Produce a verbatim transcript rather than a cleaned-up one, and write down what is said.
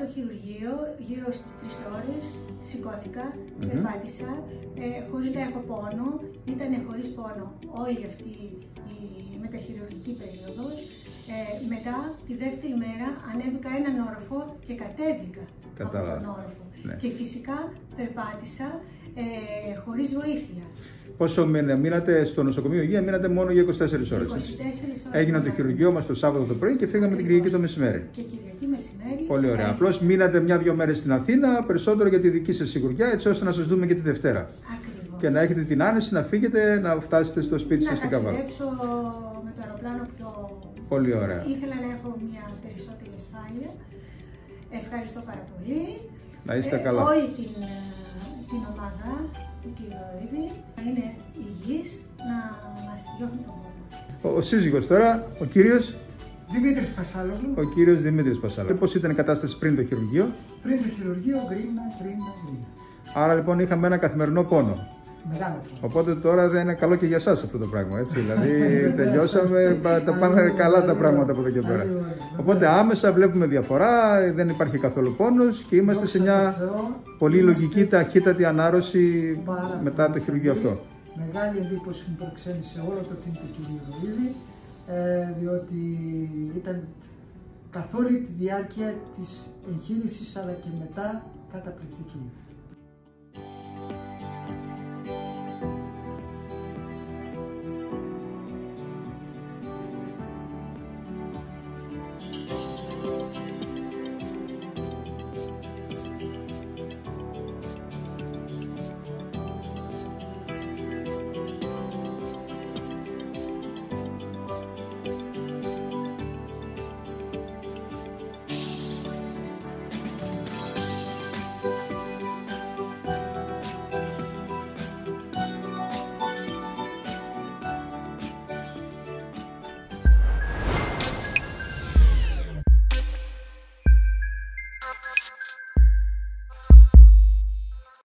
χειρουργείο γύρω στις τρεις ώρες, σηκώθηκα, mm-hmm. περπάτησα, ε, χωρίς να έχω πόνο, ήταν χωρίς πόνο όλη αυτή η μεταχειρουργική περίοδος. Ε, μετά, τη δεύτερη μέρα, ανέβηκα έναν όροφο και κατέβηκα Κατάλαβα. από τον όροφο. Ναι. Και φυσικά περπάτησα ε, χωρίς βοήθεια. Πόσο μείνατε στο νοσοκομείο Υγεία, μείνατε μόνο για είκοσι τέσσερις ώρες. είκοσι τέσσερις ώρες. Έγιναν το χειρουργείο μας το Σάββατο το πρωί και φύγαμε την Κυριακή το μεσημέρι. Και Κυριακή μεσημέρι. Πολύ ωραία. Απλώς μείνατε μια-δυο μέρες στην Αθήνα, περισσότερο για τη δική σας σιγουριά, έτσι ώστε να σας δούμε και τη Δευτέρα. Ακριβώς. Και να έχετε την άνεση να φύγετε, να φτάσετε στο σπίτι σας στην Καβάλα. Να ταξιδέψω με το αεροπλάνο πιο... Πολύ ωραία. Ήθελα να έχω μια περισσότερη ασφάλεια. Ευχαριστώ πάρα πολύ. Να είστε ε, καλά. Όλη την, την ομάδα του κ. Ιδη να είναι υγιής, να μας διώχνει τον πόνο. Ο, ο σύζυγος τώρα, ο κύριος Δημήτρης Πασάλογλου. Ο κύριος Δημήτρης Πασάλογλου. Πώς ήταν η κατάσταση πριν το χειρουργείο? Πριν το χειρουργείο, γκρίνα, γκρίνα, γκρίνα. Άρα λοιπόν είχαμε ένα καθημερινό πόνο. Μεγάλο πόνο. Οπότε τώρα δεν είναι καλό και για εσάς αυτό το πράγμα, έτσι. Δηλαδή τελειώσαμε, τα πάνε καλά τα πράγματα από εδώ και πέρα. Οπότε άμεσα βλέπουμε διαφορά, δεν υπάρχει καθόλου πόνος και είμαστε σε μια πολύ λογική, ταχύτατη ανάρρωση μετά το χειρουργείο αυτό. Μεγάλη εντύπωση μου προξένησε όλο το team του κ. Ιδη, ε, διότι ήταν καθ' όλη τη διάρκεια της εγχείρησης αλλά και μετά καταπληκτική.